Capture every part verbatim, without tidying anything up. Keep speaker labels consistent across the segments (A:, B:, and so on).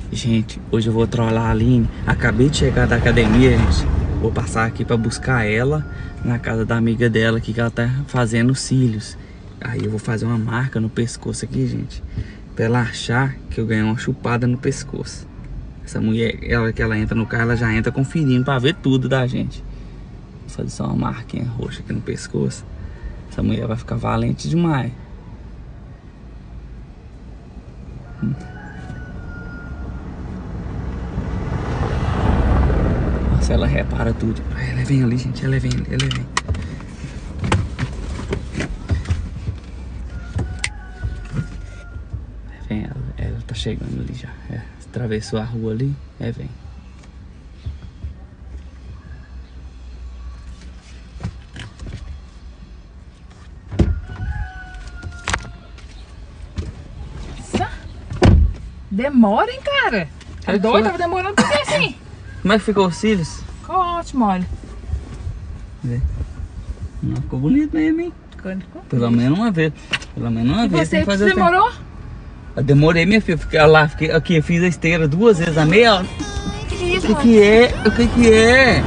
A: Gente, hoje eu vou trollar a Aline. Acabei de chegar da academia, gente. Vou passar aqui pra buscar ela na casa da amiga dela aqui, que ela tá fazendo cílios. Aí eu vou fazer uma marca no pescoço aqui, gente, pra ela achar que eu ganhei uma chupada no pescoço. Essa mulher, ela que ela entra no carro, ela já entra conferindo pra ver tudo da gente. Vou fazer só uma marquinha roxa aqui no pescoço. Essa mulher vai ficar valente demais. Hum. Nossa, ela repara tudo. Ela vem ali, gente. Ela vem ali, ela vem. Vem, ela, ela tá chegando ali já. É, atravessou a rua ali. É, vem.
B: Demora, hein, cara? Tá
A: É,
B: doido?
A: foi.
B: Tava demorando por que assim?
A: Como é que ficou os cílios?
B: Ficou ótimo, olha.
A: Vê. Não, ficou bonito mesmo, hein?
B: Ficou.
A: Pelo menos uma vez. Pelo menos uma
B: E
A: vez.
B: você
A: tem que fazer o tempo.
B: demorou?
A: Eu demorei, minha filha. Fiquei lá, fiquei aqui, eu fiz a esteira duas vezes a meia hora.
B: O que, que é
A: O
B: isso,
A: que que é? O que que é?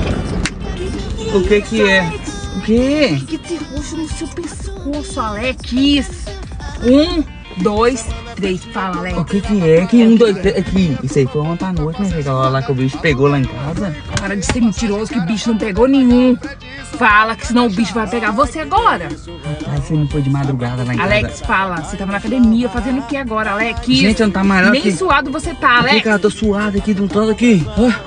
A: O que que é?
B: Alex?
A: O que?
B: O que que te roxo no seu pescoço, Alex? Um, dois, três. Fala, Alex.
A: O que que é? Que um, dois, três. Aqui. Isso aí foi ontem à noite, né? Aquela hora lá que o bicho pegou lá em casa.
B: Para de ser mentiroso que o bicho não pegou nenhum. Fala que senão o bicho vai pegar você agora.
A: Rapaz, você não foi de madrugada lá em casa.
B: Alex, fala. Você tava na academia fazendo o que agora, Alex?
A: Gente, eu não tá mais não
B: Nem
A: aqui.
B: suado você tá,
A: Aqui,
B: Alex.
A: cara, eu tô suado aqui de um tanto aqui. Ah.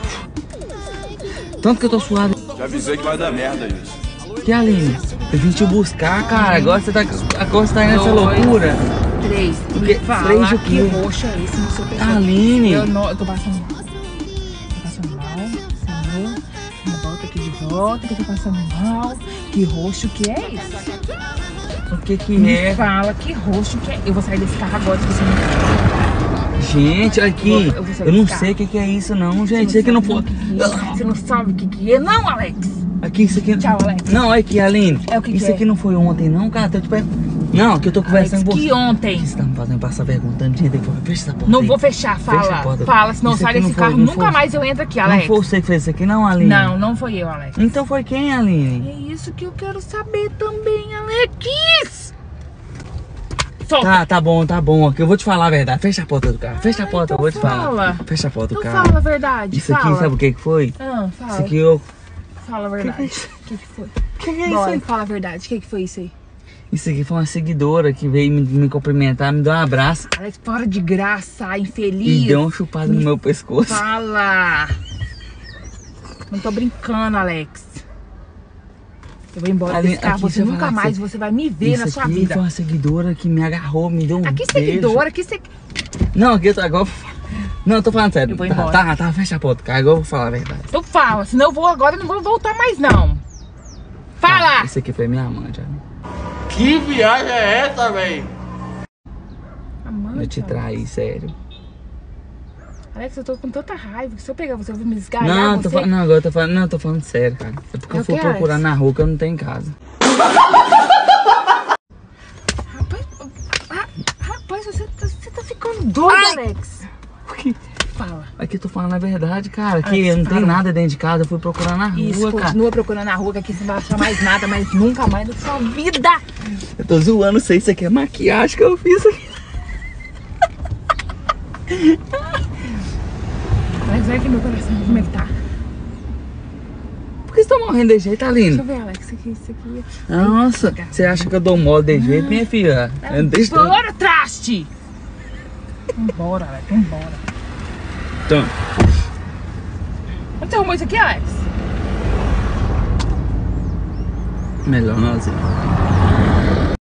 A: Tanto que eu tô suado.
C: Já avisei que vai dar merda isso.
A: Que Aline? Eu vim te buscar, cara. Agora você tá, agora você tá nessa
B: Dois.
A: loucura.
B: Três.
A: O
B: Me
A: quê?
B: fala
A: Três o
B: que
A: quê?
B: roxo é esse no seu pescoço.
A: Aline.
B: Eu, não, eu tô passando mal. Tô passando mal, senhor. Me bota aqui de volta que eu tô passando mal. Que roxo que é esse?
A: O que que
B: Me
A: é?
B: fala que roxo que é. Eu vou sair desse carro agora se você não...
A: Gente, aqui.
B: Eu vou sair
A: Eu não
B: desse
A: sei o que que é isso não, gente. Isso aqui não foi...
B: Você não sabe o que que é, não, Alex?
A: Aqui, isso aqui...
B: Tchau, Alex.
A: Não, aqui, Aline.
B: É o que que
A: Isso
B: é?
A: aqui não foi ontem não, cara. Tô te per... Não, que eu tô
B: Alex,
A: conversando com você.
B: que ontem?
A: Você tá me fazendo passar vergonha tanto de gente aqui. Fecha essa porta
B: Não
A: aí.
B: vou fechar,
A: Fecha a
B: fala.
A: porta.
B: Fala, senão
A: Isso
B: sai
A: aqui não
B: desse
A: foi-
B: carro.
A: não
B: Nunca
A: foi-
B: mais eu entro aqui,
A: Não
B: Alex.
A: foi você que fez isso aqui não, Aline?
B: Não, não foi eu, Alex.
A: Então foi quem, Aline?
B: É isso que eu quero saber também, Alex. Solta.
A: Tá, tá bom, tá bom. Aqui eu vou te falar a verdade. Fecha a porta do carro. Fecha a porta, eu vou te
B: fala.
A: falar. Fecha a porta do
B: Então
A: carro.
B: fala a verdade,
A: Isso aqui,
B: fala.
A: sabe o que que foi?
B: Ah, fala.
A: Isso aqui eu...
B: Fala a verdade.
A: Que
B: O
A: que é isso?
B: que, que foi?
A: Que que é isso
B: Bora,
A: aí?
B: fala a verdade. O que, que foi isso aí?
A: Isso aqui foi uma seguidora que veio me, me cumprimentar, me deu um abraço
B: Alex, fora de graça,
A: e
B: infeliz.
A: deu uma chupada no meu pescoço.
B: Fala. Não tô brincando, Alex. Eu vou embora
A: Ali-
B: desse carro.
A: aqui
B: Você
A: você
B: nunca
A: fala que
B: mais
A: você-
B: você vai me ver
A: Isso
B: na sua
A: aqui
B: vida.
A: foi uma seguidora que me agarrou, me deu um
B: Aqui
A: beijo.
B: seguidora, aqui você...
A: Não, aqui eu tô agora... Não, eu tô falando sério.
B: Eu vou
A: tá,
B: embora.
A: tá, tá, fecha a porta, cara. Agora eu vou falar a verdade.
B: Então fala, senão eu vou agora e não vou voltar mais não. Fala!
A: Tá, isso aqui foi minha amante, Aline.
C: Que viagem é essa, velho?
B: Amante,
A: Eu te
B: Alex.
A: traí, sério.
B: Alex, eu tô com tanta raiva que se eu pegar você, eu vou me desgarrar
A: Não,
B: você.
A: tô falando, não, agora eu tô falando, não, eu tô falando sério, cara. É porque
B: É
A: eu
B: o
A: fui
B: que,
A: procurar
B: Alex?
A: na rua que eu não tenho em casa.
B: Rapaz, ah, rapaz, você tá, você tá ficando doido,
A: Ai!
B: Alex.
A: Aqui,
B: Fala.
A: aqui eu tô falando a verdade, cara. Aqui
B: Alex,
A: eu não tenho
B: fala.
A: nada dentro de casa, eu fui procurar na
B: Isso,
A: rua, cara.
B: continua procurando na rua, que aqui você não vai achar mais nada, mas nunca mais na sua vida.
A: Eu tô zoando, sei, isso aqui é maquiagem que eu fiz aqui.
B: Alex, olha aqui meu coração, como é que tá?
A: Por que você tá morrendo desse jeito,
B: Deixa eu
A: Aline?
B: ver, Alex, isso aqui, isso aqui.
A: Nossa, você acha que eu dou mole desse jeito, minha filha? Eu deixo...
B: Bora, traste! Vambora, Alex, vambora.
A: Então,
B: Onde você arrumou isso aqui, Alex?
A: melhor não, assim.